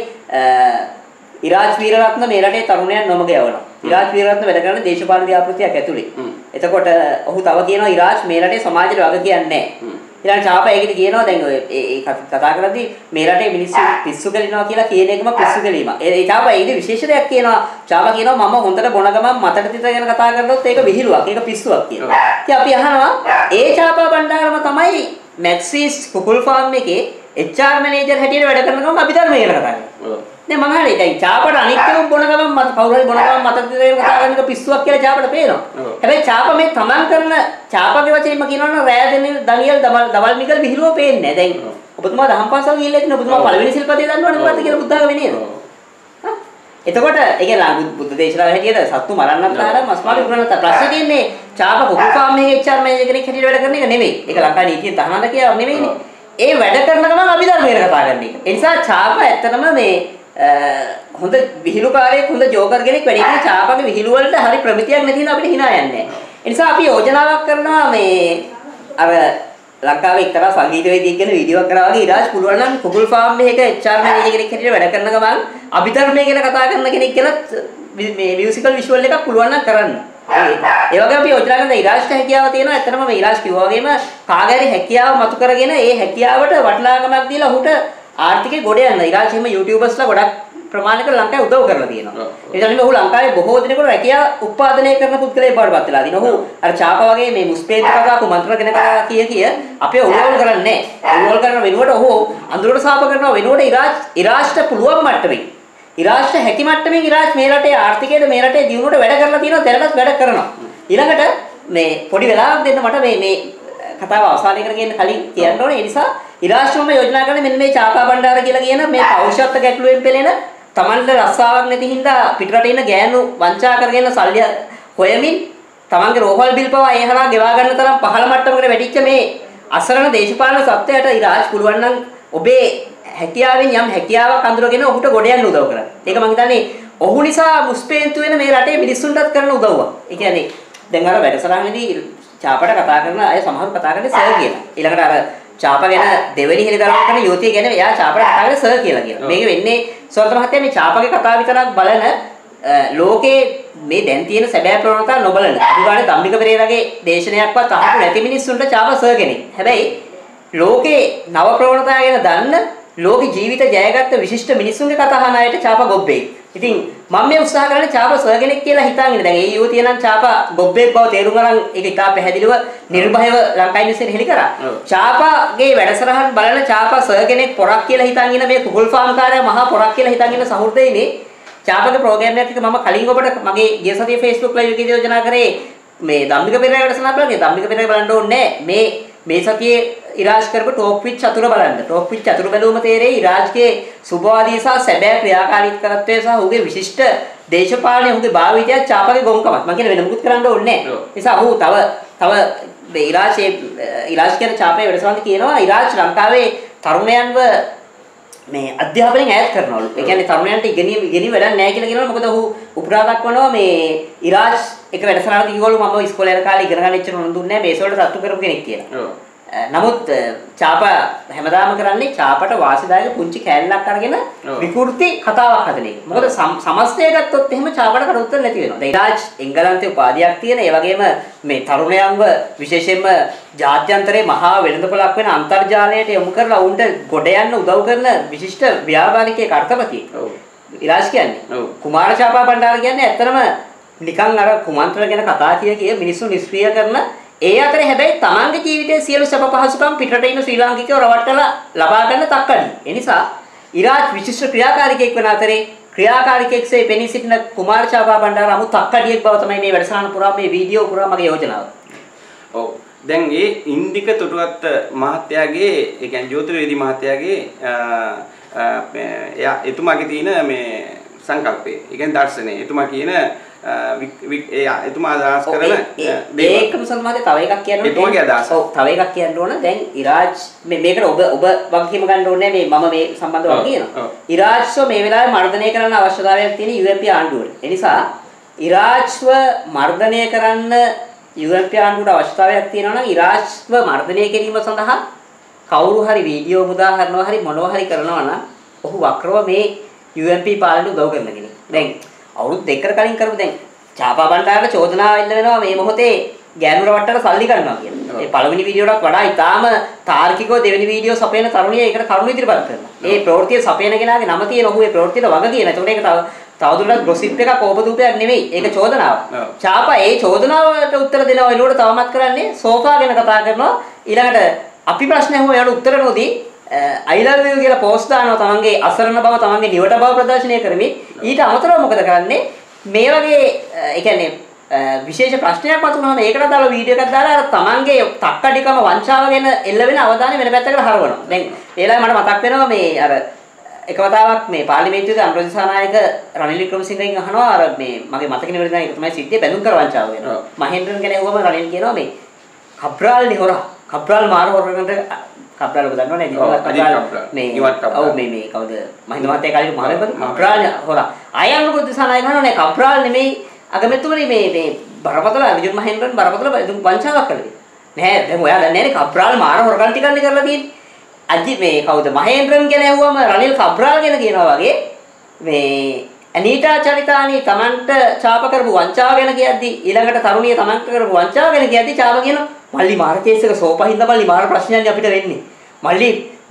ඉරාජ් වීරරත්න මේ රටේ තරුණයන් නොමග යවනවා. ඉරාජ් වීරරත්න වැඩ කරන දේශපාලන ව්‍යාපෘතියක් ඇතුලේ. එතකොට ඔහු තව කියනවා ඉරාජ් මේ රටේ සමාජයට වග කියන්නේ නැහැ. ඊළඟ චාපා ඒකෙදි කියනවා දැන් ඔය ඒ කතා කරද්දී මේ රටේ මිනිස්සු පිස්සු කෙලිනවා කියලා කියන එකම පිස්සු කෙලීම. ඒ චාපා ඒකෙදි විශේෂ දෙයක් කියනවා. චාපා කියනවා මම හොඳට බොන ගමන් මතට තිත ගැන කතා කරනොත් ඒක විහිළුවක්. ඒක පිස්සුවක් කියනවා. ඉතින් අපි අහනවා ඒ චාපා බණ්ඩාරම තමයි මැක්සිස් කුකුල් ෆාම් එකේ එච් ආර් මැනේජර් හැටියට වැඩ කරන ගමන් අභිධර්ම කියලා කතා කරනවා. දැන් මම අහන්නේ දැන් චාපට අනිත්‍යම බොන ගමන් මත කවුරු හරි බොන ගමන් මතට තිත ගැන කතා කරන එක පිස්සුවක් කියලා චාපට පේනවා. හැබැයි චාප මේ තමන් කරන චාපගේ වචනේම කියනවනම් රෑ දෙන දනියල් දවල් මිකල් විහිළුව පේන්නේ නැහැ. දැන් ඔබතුමා දහම් පාසල් ගිහිල්ලා ඉන්න ඔබතුමා පළවෙනි සිල්පදේ දන්නවනේ මොකද්ද කියලා බුද්ධාගමේ නේද? හා එතකොට ඒ කියන්නේ බුද්ධ දේශනාව හැටියට සත්තු මරන්නත් ආරම් මස්මාළු උගරන්නත් ප්‍රශ්නේ තියෙන්නේ චාප කුකුල් ෆාම් එකේ එච් ආර් මැනේජර් කෙනෙක් හැටියට වැඩ කරන එක නෙමෙයි. ඒක ලංකා නීතියෙන් තහනද කියලා නෙමෙයිනේ. ඒ වැඩ කරන ගමන් අභිධර්මයට කතා කරන එක. ඒ නිසා චාප ඇත්තටම මේ හොඳ විහිළුකාරයෙක් හොඳ ජෝකර් කෙනෙක් වැඩි කියන චාපගේ විහිළු වලට හරි ප්‍රමිතියක් නැති හින්දා අපිට hina යන්නේ. ඒ නිසා අපි යෝජනාවක් කරනවා මේ අර ලංකාවේ එක්තරා සංගීතවේදියෙක් ගැන වීඩියෝ එකක් කරා වගේ ඉරාජ් පුළුවන් නම් කුකුල් ෆාම් එකක එච් ආර් මැනේජර් කෙනෙක් හැටියට වැඩ කරන ගමන් අභිධර්මයේ ගැන කතා කරන කෙනෙක් ගැනත් මේ මියුසිකල් විෂුවල් එකක් පුළුවන් නම් කරන්න. ඒ වගේ අපි යෝජනා කරන ඉරාජ්ට හැකියාව තියෙනවා. ඇත්තටම මේ ඉරාජ් කිව්වා වගේම කාගෑරි හැකියාව මතු කරගෙන ඒ හැකියාවට වටිනාකමක් දීලා ඔහුට ආර්ථිකේ ගොඩ යන ඉරාජ් හිම යූටියුබර්ස්ලා ගොඩක් ප්‍රමාණයක ලංකාවේ උදව් කරලා තියෙනවා. ඒ නිසා ඔහු ලංකාවේ බොහෝ දිනකට රැකියාව උත්පාදනය කරන පුද්ගලයෙක් බවට පත් වෙලා තිනවා. ඔහු අර චාපා වගේ මේ මුස්පේන්ති කතා කුමන්ත්‍රණ කෙනෙක් කිය කිය අපේ ඔළුවල් කරන්නේ නැහැ. ඔළුවල් කරන වෙනුවට ඔහු අඳුරට සාප කරනවා වෙනුවට ඉරාජ් ඉරාජ්ට පුළුවන් මට්ටමේ ඉරාජ්ට හැකි මට්ටමේ ඉරාජ් මේ රටේ ආර්ථිකයට මේ රටේ දියුණුවට වැඩ කරලා තියෙනවා දැනටත් වැඩ කරනවා. ඊළඟට මේ පොඩි වෙලාවක් දෙන්න මට මේ මේ කතාව අවසානය කරගෙන කලින් කියන්න ඕනේ. ඒ නිසා ඉරාශ්‍රම යෝජනා කරන මෙන්න මේ චාපා බණ්ඩාර කියලා කියන මේ පෞරුෂත්ව ගැටලුවෙන් පෙළෙන තමන්ට රස්සාවක් නැති හින්දා පිටරට ඉන්න ගෑනු වංචා කරගෙන සල්ලි හොයමින් තමන්ගේ රෝහල් බිල් පවා ඒ හරහා ගෙවා ගන්න තරම් පහළ මට්ටමකට වැටිච්ච මේ අසරණ දේශපාලන සත්වයට ඉරාජ් පුළුවන් නම් ඔබේ හැකියාවෙන් යම් හැකියාවක් අඳුරගෙන ඔහුට ගොඩ යන්න උදව් කරන්න. ඒක මම හිතන්නේ ඔහු නිසා මුස්පේන්තු වෙන මේ රටේ මිනිස්සුන්ටත් කරන උදව්වක්. ඒ කියන්නේ දැන් අර වැඩසටහනේදී චාපට කතා කරන අය සමහරව කතා කරන්නේ සර් කියලා. ඊළඟට අර චාප ගැන දෙවෙනි හෙළිදරව් කරන යුවතිය ගැන එයා චාපට කතා කරන්නේ සර් කියලා කියනවා. මේක වෙන්නේ සෝන්ත මහත්තයා මේ චාපගේ කතාව විතරක් බලන ලෝකේ මේ දැන් තියෙන සැබෑ ප්‍රවණතා නොබලන. අනිවාර්ය ධම්මික පෙරේරාගේ දේශනයක්වත් අහපු නැති මිනිස්සුන්ට චාප සර් කෙනෙක්. හැබැයි ලෝකේ නව ප්‍රවණතා ගැන දන්න ලෝක ජීවිත ජයගත්ත විශිෂ්ට මිනිස්සුන්ගේ කතා අහන අයට චාප ගොබ්බේ. ඉතින් මම මේ උත්සාහ කරන්නේ චාප සර් කෙනෙක් කියලා හිතාගෙන. දැන් ඒ යුවතිය නම් චාප ගොබ්බෙක් බව තේරුම් ගන්න ඒක ඉතා පැහැදිලිව නිර්භයව ලංකායි නිවසේට හෙළි කරා. චාපගේ වැඩසටහන් බලන චාප සර් කෙනෙක් පොරක් කියලා හිතාගෙන මේ කුකුල් ෆාම් කාර්යය මහා පොරක් කියලා හිතාගෙන සහෘදයිනේ චාපගේ ප්‍රෝග්‍රෑම් එකක් මම කලින් ඔබට මගේ ගිය සතියේ Facebook live එකේදී යෝජනා කරේ මේ ධම්මික පෙරේරා වැඩසටහන බලන්න. ධම්මික පෙරේරා බලන්න ඕනේ මේ මේ සතියේ ඉරාජ් කරපු ටොප් විච් චතුර බලන්න. ටොප් විච් චතුර බැලුවම තේරෙයි ඉරාජ්ගේ සුබවාදී සහ සැබෑ ක්‍රියාකාරීත්වය සහ ඔහුගේ විශිෂ්ට දේශපාලනය ඔහුගේ භාවිතය චාපගේ ගොංකමක්. මම කියන වෙන මොකුත් කරන්න ඕනේ නැහැ. ඒ නිසා ඔහු තව තව මේ ඉරාජ් ඉරාජ් කියන චාපේ වැඩසටහන කියනවා ඉරාජ් ලංකාවේ තරුණයන්ව මේ අධ්‍යාපනයෙන් ඈත් කරනවලු. ඒ කියන්නේ තරුණයන්ට ඉගෙනීම ඉගෙනීම වැඩක් නැහැ කියලා කියනවා. මොකද ඔහු උපුටා දක්වනවා මේ ඉරාජ් එක වැඩසටහනක කිව්වලු මම ඉස්කෝලේ යන කාලේ ඉගෙන ගන්න ඉච්චර උනන් දුන්නේ නැහැ. මේසවලට සතුටු කරපු කෙනෙක් කියලා. නමුත් චාප හැමදාම කරන්නේ චාපට වාසිදායක පුංචි කෑල්ලක් අරගෙන විකෘති කතාවක් හදන එක. මොකද සමස්තය ගත්තොත් එහෙම චාපට කට උත්තර නැති වෙනවා. දැන් ඉරාජ් එංගලන්තයේ උපාධියක් තියෙන, ඒ වගේම මේ තරුණයන්ව විශේෂයෙන්ම ජාත්‍යන්තරයේ මහා වෙළඳපොළක් වෙන අන්තර්ජාලයට යොමු කරලා උන්ට ගොඩ යන්න උදව් කරන විශිෂ්ට ව්‍යාපාරිකයෙක් අර්ථපතියෙක්. ඔව්. ඉරාජ් කියන්නේ. ඔව්. කුමාර චාපා බණ්ඩාර කියන්නේ ඇත්තටම නිකන් අර කුමන්ත්‍ර ගැන කතා කිය කිය මිනිස්සු නිෂ්ක්‍රිය කරන ඒ අතරේ හැබැයි තමන්ගේ ජීවිතයේ සියලු සැප පහසුකම් පිටරට ඉන්න ශ්‍රී ලාංකිකයෝ රවට්ටලා ලබා ගන්න තක්කඩි. ඒ නිසා ඉරාජ් විශිෂ්ට ක්‍රියාකාරිකයෙක් වෙන අතරේ ක්‍රියාකාරිකයෙක්සේ පෙනී සිටින කුමාර චාපා බණ්ඩාර අමු තක්කඩියෙක් බව තමයි මේ වැඩසටහන පුරා මේ වීඩියෝ පුරා මගේ යෝජනාව. ඔව්. දැන් ඒ ඉන්දික තොටුවත් මහත්තයාගේ ඒ කියන්නේ ජෝතිර්වේදී මහත්තයාගේ එයා එතුමාගේ තියෙන මේ සංකල්පය. ඒ කියන්නේ දර්ශනය. එතුමා කියන එතුමා අදහස් කරන ඒකම සම්මාදේ තව එකක් කියන්න ඕනේ. එතුමාගේ අදහස. ඔව් තව එකක් කියන්න ඕන. දැන් ඉරාජ් මේ මේකට ඔබ ඔබ වගකීම ගන්න ඕනේ මේ මම මේ සම්බන්ධව කියනවා. ඉරාජ්ව මේ වෙලාවේ මර්ධනය කරන්න අවශ්‍යතාවයක් තියෙන යූ එන් පී ආණ්ඩුවට. ඒ නිසා ඉරාජ්ව මර්ධනය කරන්න යූ එන් පී ආණ්ඩුවට අවශ්‍යතාවයක් තියෙනවා නම් ඉරාජ්ව මර්ධනය කිරීම සඳහා කවුරු හරි වීඩියෝ මුදා හරිනවා හරි මොනවා හරි කරනවා නම් ඔහු වක්‍රව මේ යූ එන් පී පාලනයට උදව් කරන කෙනෙක්. දැන් අවුරුදු දෙකකට කලින් කරපු දැන් චාපා බණ්ඩාරට චෝදනාව එල්ල වෙනවා මේ මොහොතේ ගෑනු රවට්ටට සල්ලි ගන්නවා කියලා. ඒ පළවෙනි වීඩියෝටත් වඩා ඉතාලම තාර්කිකව දෙවෙනි වීඩියෝ සපයන තරුණිය ඒකට කරුණු ඉදිරිපත් කරනවා. ඒ ප්‍රවෘත්තිය සපයන කෙනාගේ නම තියෙන ඔහු ඒ ප්‍රවෘත්තියට වග කියන. ඒතකොට ඒක තව තවදුරටත් ගොසිප් එකක් ඕපදූපයක් නෙවෙයි. ඒක චෝදනාවක්. චාපා ඒ චෝදනාවට උත්තර දෙනවා එනකොට තවමත් කරන්නේ සෝෆා ගැන කතා කරනවා. ඊළඟට අපි ප්‍රශ්න අහුවා එයාට උත්තර නොදී I love you කියලා පෝස්ට් දානවා තමන්ගේ අසරණ බව තමන්ගේ නිවට බව ප්‍රදර්ශනය කරමින්. ඊට අමතරව මොකද කරන්නේ? මේ වගේ ඒ කියන්නේ විශේෂ ප්‍රශ්නයක් මතුනහම ඒකට දාලා වීඩියෝ එකක් දාලා අර තමන්ගේ තක්කඩිකම වංචාව ගැන එල්ල වෙන අවධානය වෙන පැත්තකට හරවනවා. දැන් ඒලාවේ මට මතක් වෙනවා මේ අර එක වතාවක් මේ පාර්ලිමේන්තුවේ අනුර දිසානායක රනිල් වික්‍රමසිංහගෙන් අහනවා අර මේ මගේ මතක නිවැරදි නම් ඒක තමයි සිද්ධිය බැඳුම් කර වංචාව වෙන. මහෙන්ද්‍රන් ගැන ඇහුවම රනිල් කියනවා මේ කබ්‍රාල් නේ කබ්‍රාල් මාර හොරකට කබ්‍රාල් ඔබ දන්නවනේ කබ්‍රාල් මේ ඔව් මේ මේ කවුද මහින්ද මහත්තයා කාලේ මහලෙපද කබ්‍රාල් හොරා අයන්න බුද්ධසනායක නෝනේ කබ්‍රාල් නෙමෙයි අගමැතිතුමනි මේ මේ බරපතල විජුන් මහෙන්ද්‍රන් බරපතල වංචාවක් කළේ නෑ දැන් ඔයා දන්නේ නැහැ කබ්‍රාල් මාර හොරකම් ටිකක් නේ කරලා තියෙන්නේ අජි මේ කවුද මහෙන්ද්‍රන් ගැන ඇහුවම රනිල් කබ්‍රාල් ගැන කියනවා වගේ මේ අනීටා චරිතානි තමන්ට චාප කරපු වංචාව ගැන කියද්දි ඊළඟට තරුණිය තමන්ට කරපු වංචාව ගැන කියද්දි චාප කියනවා මල්ලි මාර කේස් එක සෝපහින්ද මල්ලි මාර ප්‍රශ්නයන් අපිට වෙන්නේ මල්ලි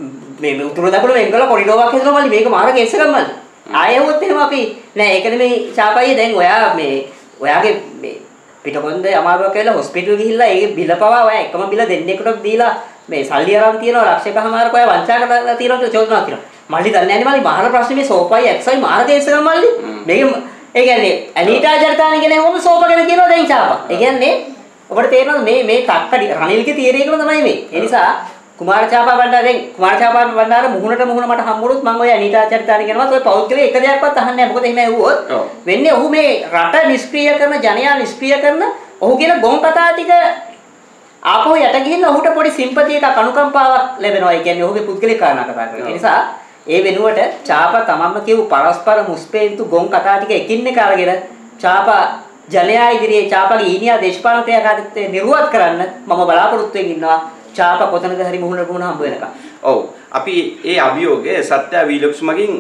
මේ මේ උතුරු දකුණු වෙන්කල කොරිඩෝවක් හදලා මල්ලි මේක මාර කේස් එකක් මල්ලි ආයෙත් එහෙම අපි නෑ ඒක නෙමෙයි චාපයි දැන් ඔයා මේ ඔයාගේ මේ පිටකොන්ද අමාරුවක් කියලා හොස්පිටල් ගිහිල්ලා ඒ බිල පවා ඔයා එකම බිල දෙන්නෙකුට දීලා මේ සල්ලි අරන් තියනවා ලක්ෂයකමාරක ඔයා වංචා කරලා තියනවා කියලා චෝදනාවක් තියෙනවා මල්ලි දන්නේ නැහැ මල්ලි මාර ප්‍රශ්නේ මේ සෝපයි එක්සයි මාර කේස් එකක් මල්ලි මේක ඒ කියන්නේ අනීටා චරිතානි කියන හැමෝම සෝප ගැන කියනවා දැන් චාපා ඒ කියන්නේ ඔබට තේරෙනවද මේ මේ තක්කඩි රනිල්ගේ තීරයකම තමයි මේ. ඒ නිසා කුමාර චාපා බණ්ඩාරෙන් කුමාර චාපා බණ්ඩාර මුහුණට මුහුණ මට හම්බුනොත් මම ඔය අනීතා චරිතානි කියනවා ඔය පෞද්ගලික එක දෙයක්වත් අහන්නේ නැහැ. මොකද එහෙම ඇහුවොත් වෙන්නේ ඔහු මේ රට නිෂ්ක්‍රීය කරන ජනයා නිෂ්ක්‍රීය කරන ඔහු කියන ගොන් කතා ටික ආපහු යට ගිහින් ඔහුට පොඩි සිම්පති එකක් අනුකම්පාවක් ලැබෙනවා. ඒ කියන්නේ ඔහුගේ පුද්ගලික කාරණා කතා කරන. ඒ නිසා ඒ වෙනුවට චාපා තමන්ම කියපු පරස්පර මුස්පේන්තු ගොන් කතා ටික එකින් එක අරගෙන චාපා ජනයා ඉදිරියේ චාපාගේ ඊනියා දේශපාලන ක්‍රියාකාරීත්වය නිර්වත් කරන්න මම බලාපොරොත්තු වෙමින් ඉන්නවා. චාපා කොතනක හරි මුහුණ මුහුණ හම්බ වෙනකම්. ඔව්. අපි ඒ අභියෝගය සත්‍ය වීලොක්ස් මගින්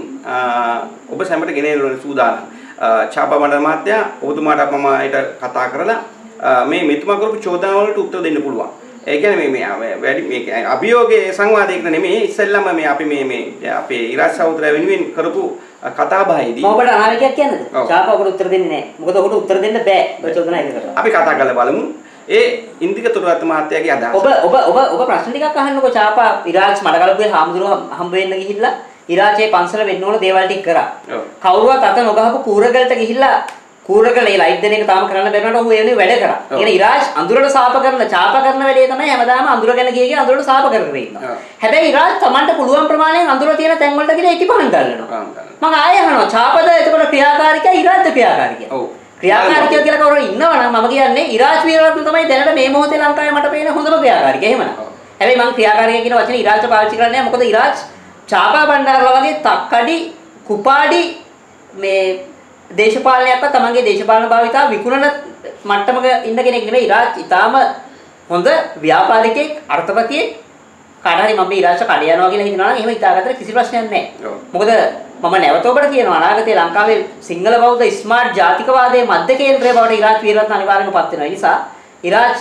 ඔබ සැමට ගෙනෙන්න සූදානම්. චාපා බණ්ඩාර මහත්තයා ඔබතුමාට මම ඊට කතා කරලා මේ මෙතුමා කරපු චෝදනා වලට උත්තර දෙන්න පුළුවන්. ඒ කියන්නේ මේ මේ වැඩි මේ අභියෝගයේ සංවාදයකට නෙමෙයි ඉස්සෙල්ලාම මේ අපි මේ මේ අපේ ඉරාජ් සහෝදරය වෙනුවෙන් කරපු කතා බහේදී මම ඔබට අනාවැකියක් කියන්නද? චාපා ඔබට උත්තර දෙන්නේ නැහැ. මොකද ඔබට උත්තර දෙන්න බෑ. ඔබ චෝදනා එක කරලා. අපි කතා කරලා බලමු. ඒ ඉන්දික තුරරත්න මහත්තයාගේ අදහස. ඔබ ඔබ ඔබ ඔබ ප්‍රශ්න ටිකක් අහන්නකෝ. චාපා ඉරාජ් මඩකලපුවේ හාමුදුරුවෝ හම්බ වෙන්න ගිහිල්ලා ඉරාජේ පන්සල වෙන්න ඕන දේවල් ටික කරා. කවුරුවත් අත නොගහපු කූරගලට ගිහිල්ලා කූරගල ඒ ලයිට් දෙන එක තාම කරන්න බැරිනට ඔහු ඒ වෙනුවෙන් වැඩ කරා. ඒ කියන්නේ ඉරාජ් අඳුරට සාප කරන චාපා කරන වැඩේ තමයි හැමදාම අඳුර ගැන කිය කිය අඳුරට සාප කරගෙන ඉන්නවා. හැබැයි ඉරාජ් Tamanට පුළුවන් ප්‍රමාණයෙන් අඳුර තියෙන තැන් වලට ගිහලා ඉටිපහන් ගන්නවා. මම ආයෙ අහනවා චාපද එතකොට ක්‍රියාකාරිකයි ඉරාජ්ද ක්‍රියාකාරිකයි. ඔව්. ක්‍රියාකාරිකය කියලා කවුරු ඉන්නවනම් මම කියන්නේ ඉරාජ් වීරරත්න තමයි දැනට මේ මොහොතේ ලංකාවේ මට පේන හොඳම ක්‍රියාකාරිකය. එහෙමනම්. හැබැයි මම ක්‍රියාකාරිකය කියන වචනේ ඉරාජ්ට පාවිච්චි කරන්නේ නැහැ. මොකද ඉරාජ් චාපා බණ්ඩාරලා වගේ තක්කඩි කුපාඩි මේ දේශපාලනයක්වත් තමන්ගේ දේශපාලන භාවිතාව විකුණන මට්ටමක ඉන්න කෙනෙක් නෙමෙයි ඉරාජ්. ඊටාම හොඳ ව්‍යාපාරිකයෙක් අර්ථපතියෙක්. කාට හරි මම මේ ඉරාජ්ට කඩ යනවා කියලා හිතනවා නම් එහෙම හිතාගත්තට කිසි ප්‍රශ්නයක් නැහැ. මොකද මම නැවත ඔබට කියනවා අනාගතයේ ලංකාවේ සිංහල බෞද්ධ ස්මාර්ට් ජාතිකවාදයේ මධ්‍ය කේන්ද්‍රය බවට ඉරාජ් වීරරත්න අනිවාර්යයෙන්ම පත් වෙනවා. ඒ නිසා ඉරාජ්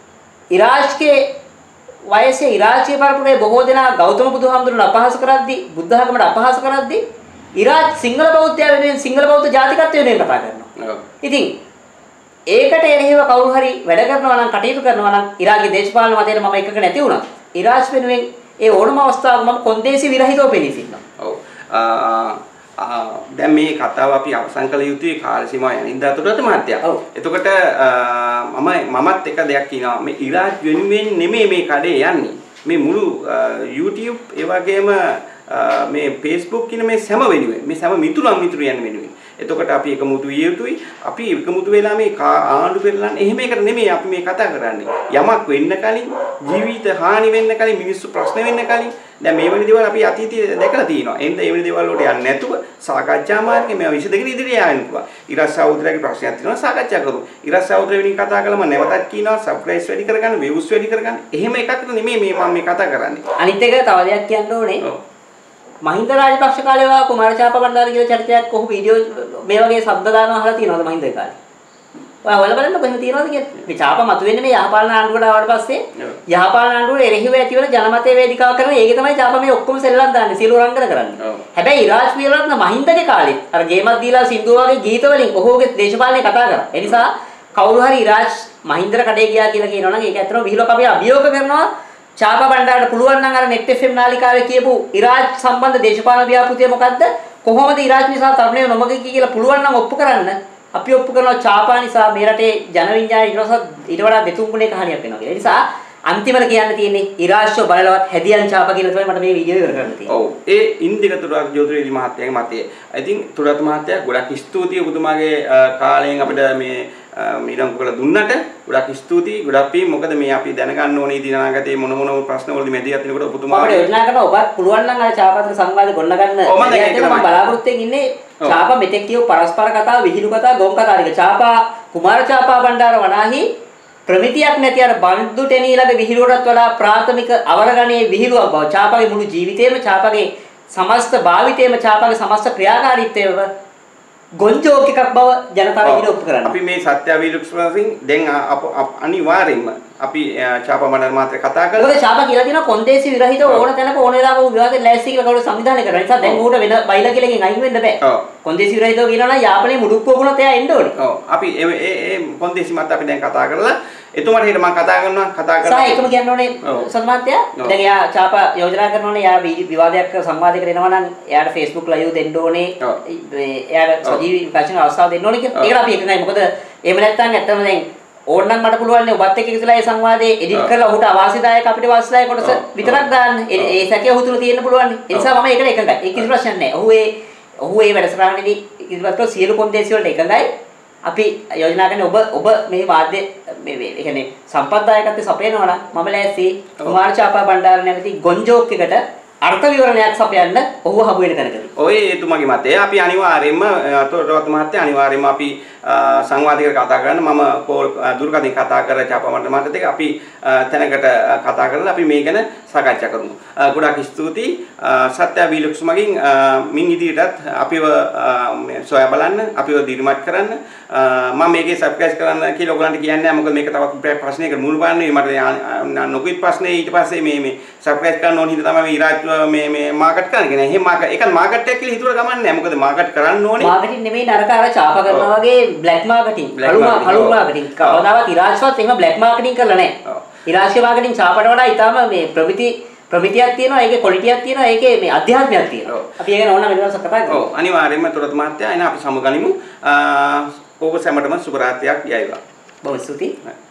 ඉරාජ්ගේ වයසේ ඉරාජ්ගේ පරපුරේ බොහෝ දෙනා ගෞතම බුදුහාමුදුරන් අපහාස කරද්දී බුද්ධ ධර්මයට අපහාස කරද්දී ඉරාජ් සිංහල බෞද්ධය වෙනුවෙන් සිංහල බෞද්ධ ජාතිකත්වය වෙනුවෙන් කතා කරනවා. ඉතින් ඒකට එරෙහිව කවුරු හරි වැඩ කරනවා නම් කටයුතු කරනවා නම් ඉරාජ්ගේ දේශපාලන මතයට මම එකක නැති වුණා. ඉරාජ් වෙනුවෙන් ඒ ඕනම අවස්ථාවක මම කොන්දේසි විරහිතව පෙනී සිටිනවා. ඔව්. දැන් මේ කතාව අපි අවසන් කළ යුතුයි කාල සීමාව යනින්දා තුරට මහත්තයා. එතකොට මම මමත් එක දෙයක් කියනවා මේ ඉරාජ් වෙනුවෙන් නෙමෙයි මේ කඩේ යන්නේ. මේ මුළු YouTube ඒ වගේම මේ Facebook කියන මේ සෑම වෙනුවෙන් මේ සෑම මිතුරන් මිතුරියන් වෙනුවෙන්. එතකොට අපි එකමුතු විය යුතුයි. අපි එකමුතු වෙලා මේ ආණ්ඩු පෙරලන්න එහෙම එකට නෙමෙයි අපි මේ කතා කරන්නේ. යමක් වෙන්න කලින් ජීවිත හානි වෙන්න කලින් මිනිස්සු ප්‍රශ්න වෙන්න කලින් දැන් මේ වෙන දේවල් අපි අතීතයේ දැකලා තියෙනවා. එහෙනම් මේ වෙන දේවල් වලට යන්නේ නැතුව සාකච්ඡා මාර්ගයේ මේවා විසඳගෙන ඉදිරියට යන්න පුළුවන්. ඉරාජ් සහෝදරයාගේ ප්‍රශ්නයක් තියෙනවා සාකච්ඡා කරමු. ඉරාජ් සහෝදරය වෙනින් කතා කළාම නැවතත් කියනවා සබ්ස්ක්‍රයිබ් වැඩි කරගන්න, views වැඩි කරගන්න. එහෙම එකකට නෙමෙයි මේ මම මේ කතා කරන්නේ. අනිත් එක තව දෙයක් කියන්න ඕනේ. මහින්ද රාජපක්ෂ කාලේ වා කුමාර චාපා බණ්ඩාර කියලා චරිතයක් කොහොම වීඩියෝ මේ වගේ ශබ්ද දානවා අහලා තියෙනවද මහින්ද කාලේ? ඔයා හොයලා බලන්න කොහෙම තියෙනවද කියලා. මේ චාපා මතුවෙන්නේ මේ යහපාලන ආණ්ඩුවට ආවට පස්සේ යහපාලන ආණ්ඩුවේ එරෙහිව ඇතිවන ජනමතයේ වේදිකාව කරන ඒකේ තමයි චාපා මේ ඔක්කොම සෙල්ලම් දාන්නේ සියලු රංගන කරන්නේ. හැබැයි ඉරාජ් වීරරත්න මහින්දගේ කාලේ අර ගේමක් දීලා සින්දුව වගේ ගීත වලින් ඔහුගේ දේශපාලනේ කතා කරා. ඒ නිසා කවුරු හරි ඉරාජ් මහින්දර කඩේ ගියා කියලා කියනවනම් ඒක ඇත්තටම විහිළුවක් අපි අභියෝග කරනවා. චාපා බණ්ඩාරට පුළුවන් නම් අර net F M නාලිකාවේ කියපු ඉරාජ් සම්බන්ධ දේශපාලන ව්‍යාපෘතිය මොකද්ද? කොහොමද ඉරාජ් නිසා තරුණයෝ නොමග කියලා පුළුවන් නම් ඔප්පු කරන්න. අපි ඔප්පු කරනවා චාපා නිසා මේ රටේ ජන විඤ්ඤාණය ඊට වඩා දෙතුන් ගුණයක හානියක් වෙනවා කියලා. ඒ නිසා අන්තිමට කියන්න තියෙන්නේ ඉරාජ්ව බලලවත් හැදියන් චාපා කියලා තමයි මට මේ වීඩියෝ ඉවර කරන්න තියෙන්නේ. ඔව්. ඒ ඉන්දික තුරාක් ජෝතිරේලි මහත්තයාගේ මතය. I think තුරාත් මහත්තයා ගොඩක් ස්තුතියි ඔබතුමාගේ කාලයෙන් අපිට මේ මීඩම් කරලා දුන්නට ගොඩක් ස්තුතියි ගොඩක් පිං. මොකද මේ අපි දැනගන්න ඕනේ ඉදිරි අනාගතේ මොන මොන ප්‍රශ්න වලදී මැදිහත් වෙනකොට ඔබතුමා අපිට යෝජනා කරනවා ඔබත් පුළුවන් නම් අර චාපාතර සංවාද ගොඩ ගන්න. මම බලාපොරොත්තු වෙන්නේ චාපා මෙතෙක් කියව පරස්පර කතා, විහිළු කතා, ගොම් කතා ටික. චාපා කුමාර චාපා බණ්ඩාර වනාහි ප්‍රමිතියක් නැති අර බන්දු ටෙනීලගේ විහිළුවටත් වඩා ප්‍රාථමික අවරගණයේ විහිළුවක් බව. චාපාගේ මුළු ජීවිතේම චාපාගේ සමස්ත භාවිතේම චාපාගේ සමස්ත ක්‍රියාකාරීත්වයම ගොන්ජෝක් එකක් බව ජනතාව ඉදිරියට ඔප්පු කරන්න. අපි මේ සත්‍ය විරුක්ෂවලින් දැන් අනිවාර්යයෙන්ම අපි චාපා මණ්ඩල මාත්‍රේ කතා කරලා මොකද චාපා කියලා තියෙනවා කොන්දේසි විරහිත ඕන තැනක ඕන වෙලාවක විවාදෙට ලෑස්ති කියලා කවුරු සංවිධානය කරනවා. ඒ නිසා දැන් ඌට වෙන බයිලා කියලාකින් අයින් වෙන්න බෑ. ඔව්. කොන්දේසි විරහිතව කියනවා නම් යාපනයේ මුඩුක්කුව වුණත් එයා එන්න ඕනේ. ඔව්. අපි ඒ ඒ කොන්දේසි මාත් අපි දැන් කතා කරලා එතුමාට හිට මම කතා කරනවා කතා කරලා සාය එකම කියන්න ඕනේ සත්මාත්‍යා. දැන් එයා චාපා යෝජනා කරනෝනේ එයා විවාදයක් සංවාදයකට එනවා නම් එයාට Facebook live දෙන්න ඕනේ. එයාට සජීවී විකාශන අවස්ථාව දෙන්න ඕනේ කියලා. ඒකට අපි එකයි. මොකද එහෙම නැත්නම් ඇත්තම දැන් ඕනනම් මට පුළුවන් නේ ඔබත් එක්ක එකතුලා ඒ සංවාදයේ එඩිට් කරලා ඔහුට අවාසිදායක අපිට වාසිදායක කොටස විතරක් දාන්න. ඒ සැකය ඔහු තුල තියෙන්න පුළුවන්. ඒ නිසා මම ඒකට එකඟයි. ඒක කිසි ප්‍රශ්නයක් නැහැ. ඔහු ඒ ඔහු ඒ වැඩසටහනේදී ඉදිරිපත් කළ සියලු කොන්දේසි වලට එකඟයි. අපි යෝජනා කරන්නේ ඔබ ඔබ මේ වාද්‍ය මේ මේ ඒ කියන්නේ සම්පත්දායකත්වයේ සපයනවා නම් මම ලෑස්ති කුමාර චාපා බණ්ඩාර නැමැති ගොන්ජෝක් එකට අර්ථ විවරණයක් සපයන්න ඔහු හමු වෙන තැනකදී. ඔය එතුමාගේ මතය අපි අනිවාර්යයෙන්ම අතොරවත් මහත්තයා අනිවාර්යයෙන්ම අපි සංවාදිකව කතා කරන්න මම කෝල් දුරකථනයෙන් කතා කරලා චාපා මණ්ඩල මහත්තයාත් අපි තැනකට කතා කරලා අපි මේ ගැන සාකච්ඡා කරමු. ගොඩාක් ස්තුතියි සත්‍ය වීලොක්ස් මගින් මින් ඉදිරියටත් අපිව සොයා බලන්න අපිව දිරිමත් කරන්න මම මේකේ සබ්ස්ක්‍රයිබ් කරන්න කියලා ඔයගලන්ට කියන්නේ නැහැ මොකද මේක තවත් ප්‍රශ්නයකට මුහුණ පාන්නේ මට නොකිට ප්‍රශ්නේ ඊට පස්සේ මේ මේ සබ්ස්ක්‍රයිබ් කරන්න ඕන හින්දා තමයි මේ ඉරාජ් මේ මේ මාකට් කරන්නේ නේ. එහෙම මාකට් ඒක මාකට් එකක් කියලා හිතුවට කමන්නේ නැහැ. මොකද මාකට් කරන්න ඕනේ. මාකටින් නෙමෙයි නරක අර චාපා කරනවා වගේ බ්ලැක් මාකටින්. කළු කළු මාකටින්. කවදාවත් ඉරාජ්වත් එහෙම බ්ලැක් මාකටින් කරලා නැහැ. ඉරාජ්ගේ මාකටින් චාපට වඩා ඊටාම මේ ප්‍රමිති ප්‍රමිතියක් තියෙනවා. ඒකේ ක්වොලිටියක් තියෙනවා. ඒකේ මේ අධ්‍යාත්මයක් තියෙනවා. අපි ඒක ඕනම වෙනවසක් කතා කරමු. ඔව් අනිවාර්යයෙන්ම තුරත් මහත්තයා එන අපි සමුගනිමු. ඔබ සැමටම සුබ රාත්‍රියක් යයිවා. බොහොම ස්තුතියි.